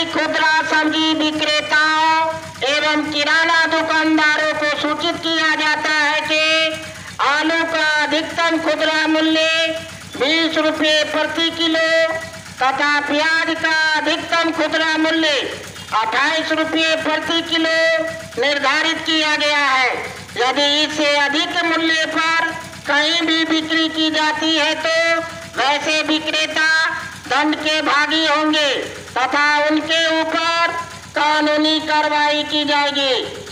सभी खुदरा सब्जी विक्रेताओं एवं किराना दुकानदारों को सूचित किया जाता है कि आलू का अधिकतम खुदरा मूल्य 20 रुपये प्रति किलो तथा प्याज का अधिकतम खुदरा मूल्य 28 रुपये प्रति किलो निर्धारित किया गया है। यदि इससे अधिक मूल्य पर कहीं भी बिक्री की जाती है तो वैसे विक्रेता दंड के भागी होंगे तथा उनके ऊपर कानूनी कार्रवाई की जाएगी।